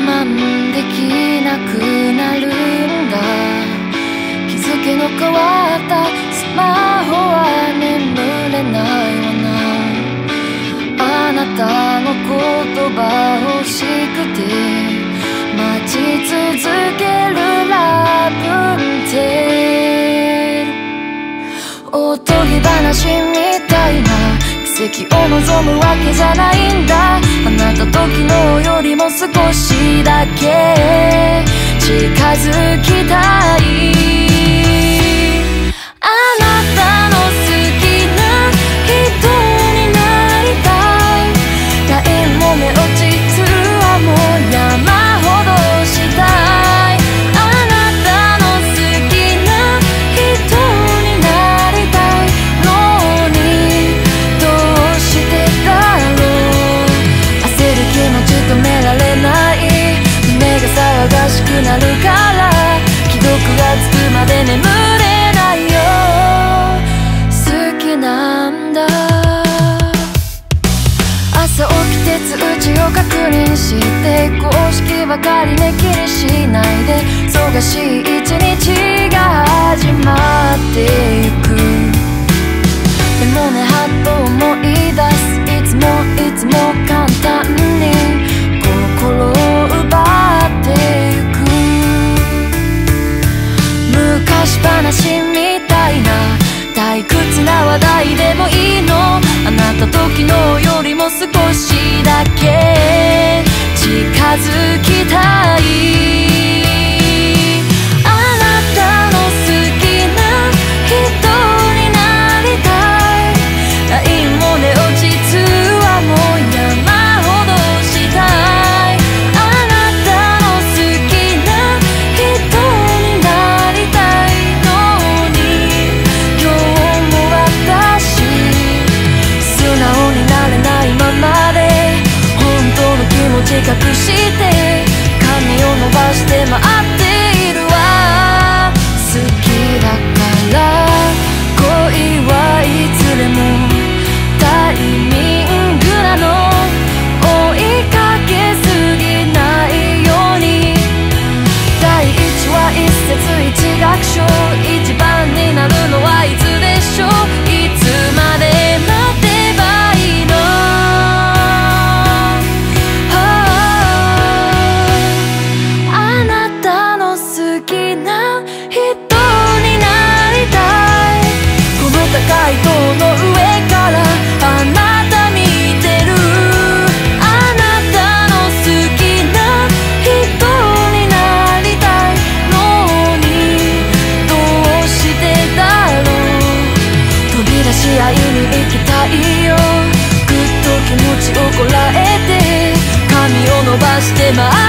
慢できなくなるんだ。日付の変わったスマホは眠れないわな。あなたの言葉欲しくて待ち続けるラプンツェル。おとぎ話みたいな奇跡を望むわけじゃないんだ。あなたと昨日よりも少しだけ近づきたい。あなたの好きな人になりたい。LINE も目落ちツアーも山ほどしたい。あなたの好きな人になりたいのにどうしてだろう。焦る気持ち止められない。胸が騒がしくなるから既読がつくまで眠れないよ。好きなんだ。朝起きて通知を確認して公式ばかりね気にしないで忙しい一日が始まってゆく。でもねはっと思い出す。いつも簡単に心を奪ってゆく。昔話みたいな退屈な話題でもいいの。あなたと昨日よりも少しだけ近づきたい。あなたの好きな人になりたい。LINE も寝落ちツアーも山ほどしたい。あなたの好きな人になりたいのに今日も私素直になれないままで本当の気持ち隠して髪を伸ばして待っているわ。好きだから恋はいつでもタイミングなの。追いかけすぎないように。第一話一節一楽章一番になるのはいつでしょう。いつまで待てばいいの。あなたの好きな人になりたい。この高い塔の上からあなた見てる。あなたの好きな人になりたいのにどうしてだろう。飛び出し合いに行きたいよ。ぐっと気持ちをこらえて髪を伸ばして待